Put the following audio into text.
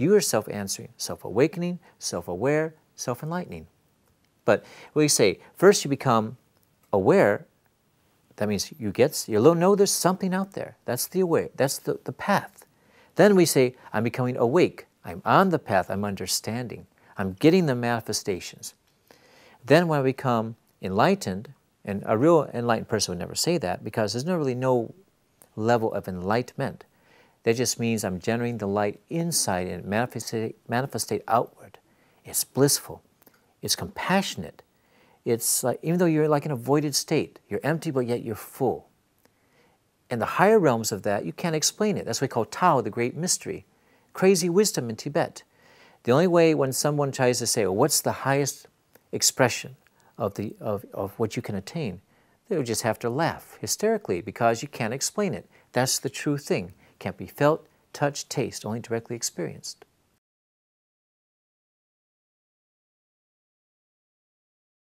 You are self-answering, self-awakening, self-aware, self-enlightening. But we say, first you become aware. That means you'll know there's something out there. That's the aware. That's the path. Then we say, I'm becoming awake. I'm on the path. I'm understanding. I'm getting the manifestations. Then when I become enlightened, and a real enlightened person would never say that because there's really no level of enlightenment. That just means I'm generating the light inside and manifestate outward. It's blissful. It's compassionate. It's like, even though you're like in a voided state, you're empty, but yet you're full. And the higher realms of that, you can't explain it. That's what we call Tao, the great mystery. Crazy wisdom in Tibet. The only way when someone tries to say, well, what's the highest expression of what you can attain, they would just have to laugh hysterically because you can't explain it. That's the true thing. Can't be felt, touched, tasted, only directly experienced.